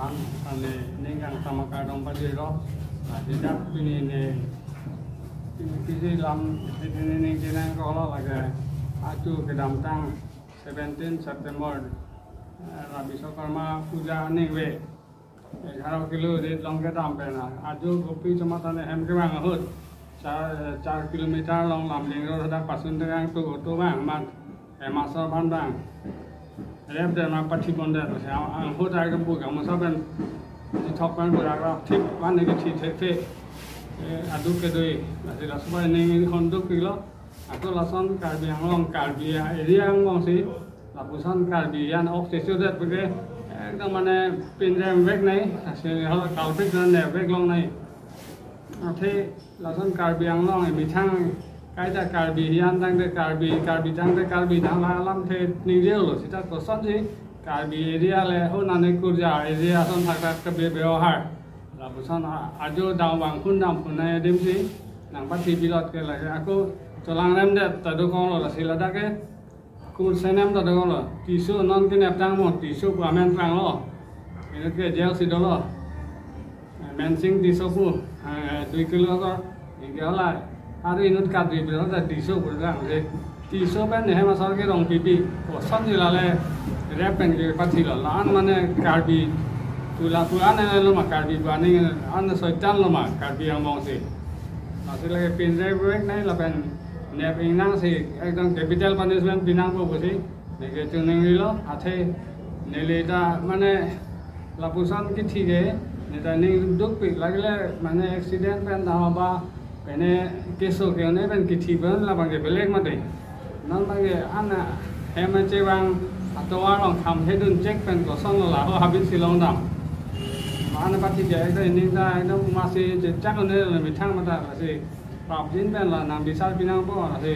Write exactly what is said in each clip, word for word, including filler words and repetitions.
kan ane ningang sama kadang pada roh tidak ini ini kisi lam ini ini kena kalau lagi aju ke damtang seventeen September Rabi Sokarma puja nih we kalau kilo di longga dampen aju kopi cuma tane hem ke bang hut चार चार kilometre long lam lingro dah pasun dengan tu tu bang mat emasor bandang rep dan apa pasti benda tu saya ang hut ada buka masa ben di top kan berapa tip mana ke tip tip aduk ke doi masih rasa apa ni konduk kilo aku lasan kalbi yang long kalbi area yang long si lapusan kalbi yang oksigen dat begitu ekdom mana pinjam weg ni hasil hal kalbi dan weg long ni thế là son carbì ăn long này bị thăng cái là carbì ăn tăng cái carbì carbì tăng cái carbì tăng là làm thế nhiều điều rồi thì ta có son gì carbì area là hôm nay này cứ ra area son thắc thắc cái bề bề har là bữa son ajo đào vàng phun đào phun này đêm gì nàng bắt thì pilot cái là aku cho lang em đấy ta đâu con là xí là đắc cái cũng xem em ta đâu con là tỷ số non cái nẹp tăng một tỷ số của men tăng lo cái cái gel xí đó lo men sing tỷ số của dua kilo ko inggal lah hari ini kat di bilang ada tisu berang je tisu pen ni hema sar ke rong pipi kosan je lale rap pen ke pati la lan mana karbi tu la tu an ne lo ma karbi bani an soitan lo ma karbi ang mong si masih lagi pin je break nai la pen ne pinang si ekdom capital punishment pinang ko bosi ne ke chuning lo athe ne le ta mana lapusan ki thige nên nên đúc bị lại cái mà accident bên nào ba cái này cái số cái này bên cái thị bên là bằng cái bê mà đấy nó bằng cái anh à em anh chơi bằng tôi lòng thầm thấy đơn check bên có xong là họ habit xí long đầm mà anh bắt thì cái cái này ra nó mà xí chắc là nên là bị thăng mà ta là xí phạm dính bên là nằm bị sát bị năng bỏ là xí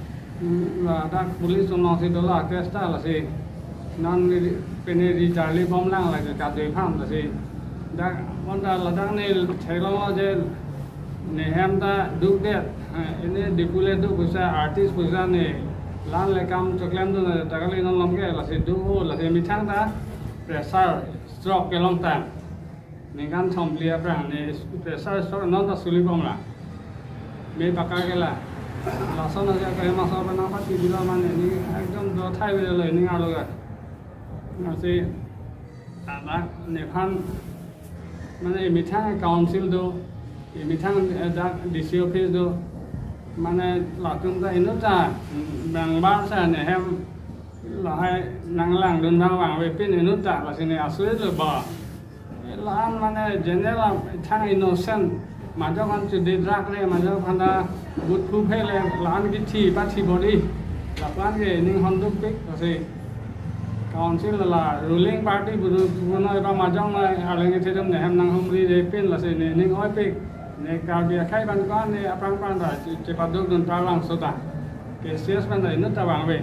là đã police trong lòng xí đó là cái style là xí non bên này đi trả lý bom lăng là cái cả đời phạm là xí dah, mana ladang ni cakap je, ni hem ta duk deh, ini dipulai duk bisa artis bisa ni, lan lekam coklam tu takali non lam ke, lasi duk ho, lasi mitang ta, pressure stroke ke long time, ni kan thom lia perang ni pressure stroke non ta suli bom lah, me pakai ke lah, lasan aja ke masa apa nama ti bila mana ni, ekdom dua thai bila le ni ngalu ke, nasi, anak ni kan mana ini thang council do, ini thang D C office do, mana latung ta ini ta, bang bangsa ni hem, lahai nanglang dan bang bang pin ini ta, lah sini asli tu bah, lah mana general thang innocent, macam kan cedera drag le, macam kan dah but pupe le, lah ni kiti pasti body, lah kan ke ini hondu pik, lah council là ruling party buru buru nói ba macam này ada yang cedera ni hem nang humri depin lah sini ni ngoi pik ni kalau dia kai ban kan ni apa apa dah cepat dulu dan talang sudah kesias ban dah ini tabang be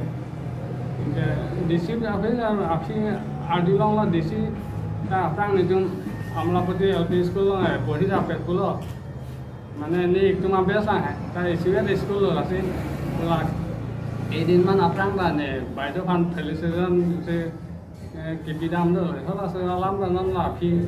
disip apa ni api adilong lah disip dah apa ni jom amlapati L P school lah body dapat school mana ni itu mah biasa lah tapi sini school lah sih lah edin man apa dah ni baik tu kan television se kipidam tu kalau semalam kan non lah pi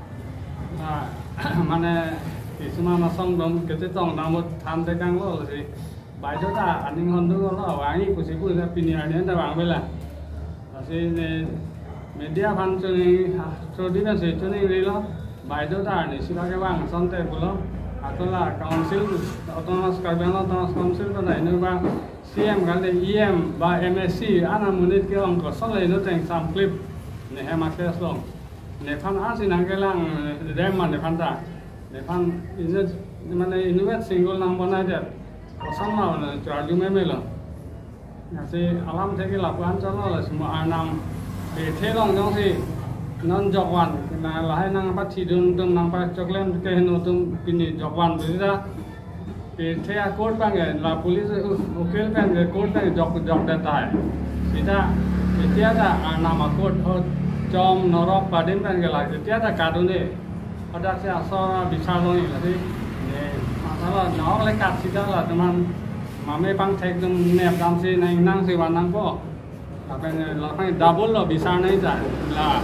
mana semua masang dom kita tong namun tham tegang lo sih baik tu dah aning hondu lo wangi kusi kusi pinian ni dah wang bela sih ni media kan cuni curi kan sih cuni ni lo baik tu dah ni sila ke wang santai pulo atau lah council autonomous kerjaan autonomous council tu dah ini bang C M kan deh E M ba M S C anak munit ke orang kosong le itu teng sam clip ni hemat kes long ni pan asin angkelang deman ni pan ta ni pan ini mana inuet single nang bona aja kosong lah ni jual jual memel nasi alam tegi lapuan calo lah semua anam bete long jong si non jokwan na lahai nang apa tidung tung nang apa coklam ke nutung pini jokwan berita bete akor panggil la polis ukil panggil akor panggil jok jok data sida bete ada anam akor jom norok padin panggil lagi bete ada kado ni ada si asal bicara ni lagi masalah norok lekat sida lah teman mame pang tek tung nep dam si nang nang si wan nang po apa ni lah double lo bicara ni dah lah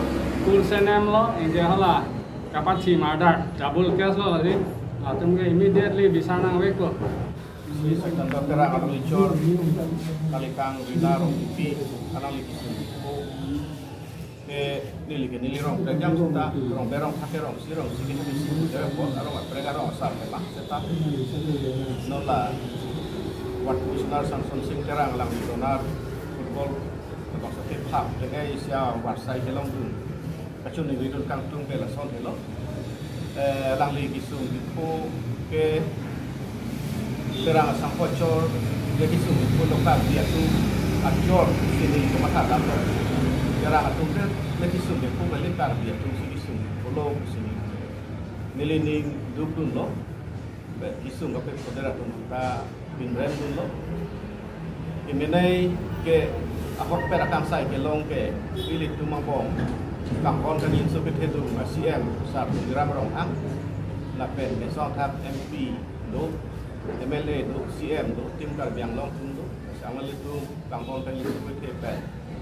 full senem lo inge hala kapati murder double case lo lagi latung ke immediately bisa nang weko si sekantor terang alam licor kalikang binar pi alam licor ke nili ke nili rong jam suta rong berong pakai rong si rong si kini bisi jadi buat arong mereka rong asal memang tetap nola wat kusnar Samson Sing terang alam licor football bangsa tepap dengan Asia warsai kelong tu kacun ni ridul kangtung bela son hello eh lang li kisung dipo ke terang sang pocor dia kisung dipo lokal dia tu ajor sini kemata dalam terang tu ke dia kisung dipo balik kar dia tu sini kisung polo sini nilining dukun lo kisung apa saudara tu kita pinrem dulu imenai ke apa perakam saya ke long ke pilih tu mabong kampon kan insu ke tedu C M sar diram rong ang la pen ke song thap M P do M L A do C M do tim kar biang long tum do sama itu kampon kan insu ke tepen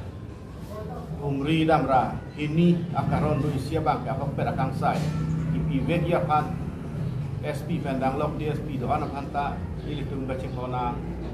umri damra ini akaron do isia bang apa perakam saya ipi vegia pan S P pendang lok D S P do ana panta pilih tu baca kona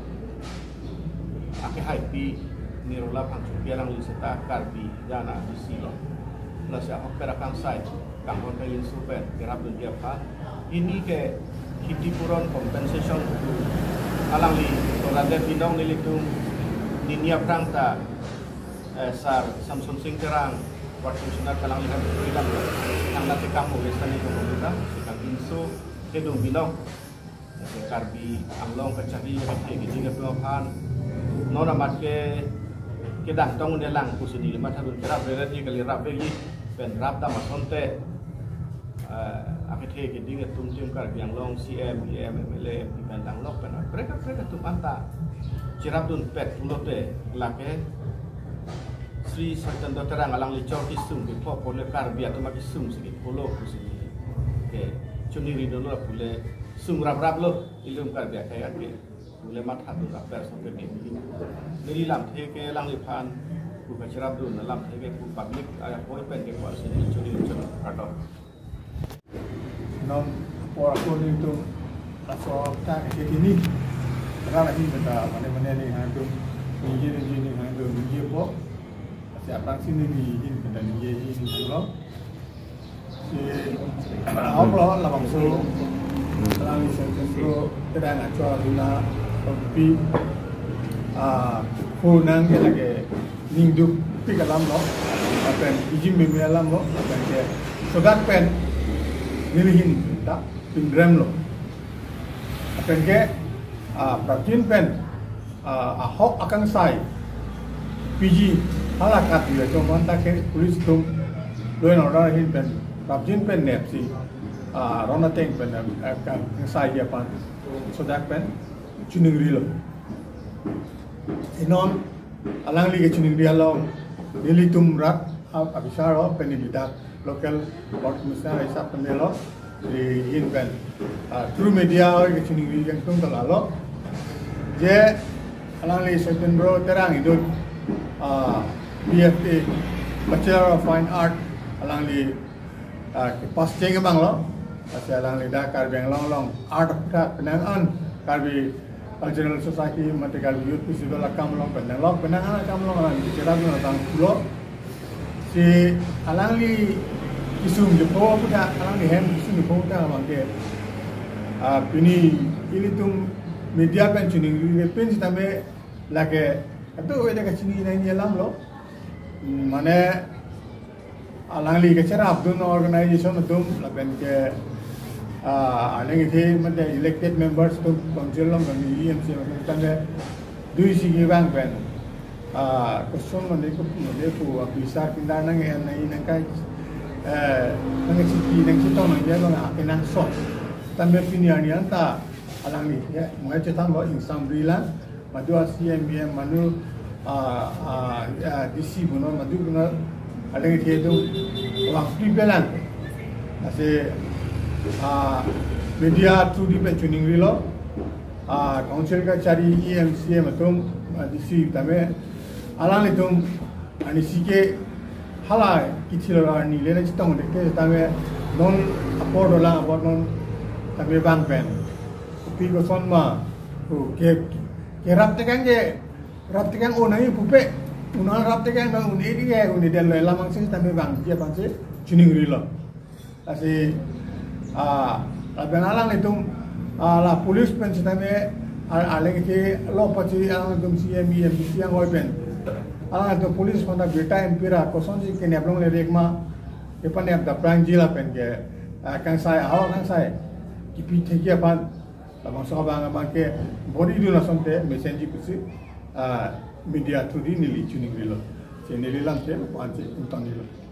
ake happy nirola pangcu biarang liseta karbi dana di silo nasi apa perakang sai kampon kain super kerap dunia apa ini ke kiti puron compensation alang li orade bidong nilitung ninia prangta sar Samson Sing terang waktu sinar kalang lihat bidang yang nanti kamu lestani komunitas sekarang insu kedung bidong karbi anglong kecari ke gini ke pengapan nona mat ke kedah tong ne lang kusini lima tahun kerap berarti kali rap lagi pen rap ta masonte akit he ke dinga tum tim kar biang long C M E M M L A di pandang lok pen mereka mereka tu panta cirap dun pet ulote lake Sri Satyan terang alang licor kisum di po pole kar biar tu maki sum sikit polo kusini ke cuni ridolo pule sum rap rap lo ilum kar biar kayak ke boleh mat hatu rapper sampai begini. Jadi lam teke lang lipan buka cerap dulu lam teke bu public ada koi pen ke kuat sini curi curi kado. Non por aku itu asal tak ke kini. Kerana ini benda mana-mana ni hantu ni ni ni hantu ni po. Siapa sini ni ini benda ni ini dulu. Si apa lah maksud lang ni sendiri terang acuan dina tapi ah hunang ke lagi ningduk pi kalam lo apen ijim be alam lo apen ke sodak pen nilihin tak pingram lo apen ke ah pratin pen ah ahok akan sai P G halakat dia cuma tak ke polis tum loin orang hin pen pratin pen net si ah rona teng pen akan sai dia pan sodak pen cuning rilo inon alang li ke cuning rilo nili tum rat abisaro penibida local port musna isa penelo di in pen true media ke cuning rilo yang tum talalo je alang li September terang itu B F A Bachelor of Fine Art alang li pas ceng bang lo asal alang li dah kar beng long long art penangan karbi Cultural Society mati karbi youth festival akam long penang long penangan akam long alang di cerap long tang pulo si alang li kisum jepo punya alang li hem kisum jepo punya alang ke pini ini tum media pen cuning ini pen si tambe lagi itu ada kecini ini alam lo mana alang li kecerap dun organisation tum lapen ke ah alang itu mana elected members tu council long kami E M C macam tanda dua segi bang pen ah kosong mana itu mana itu bisa pindah nang yang nang nangkai eh nang ciki nang cito nang dia nang apa nang sok tanda pinian ni anta alang ni ya mulai cerita bahawa insan berilan madu C M B M madu ah ah D C bunuh madu bunuh alang itu waktu belan asyik Ah, media tu di pencuning rilo, ah council ka cari E M C M atum D C tame, alang itu, ani sike halai kicilar ni le na chitong de ke tame non apodo la abot non tame bang pen pi ko son ma ko ke ke rap te kan ge rap te kan onai pupe unal rap te kan bang uni di ge uni del la mang si tame bang dia bang si chuning ri lo asi a la benalang itu la polis pen si tame ale ke lo pachi ang dum si em em si ang oi pen ang to polis pada beta empira koson si ke neblong le rekma ke pan ap da prang jila pen ke kang sai aw kang sai ki pi the ke pan la bang so bang bang ke body du na sonte message kusi media thudi nili chuning rilo che nili lang ke pan che utan nilo